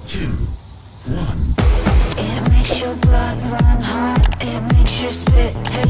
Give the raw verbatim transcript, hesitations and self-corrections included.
two, one. It makes your blood run hot. It makes your spit taste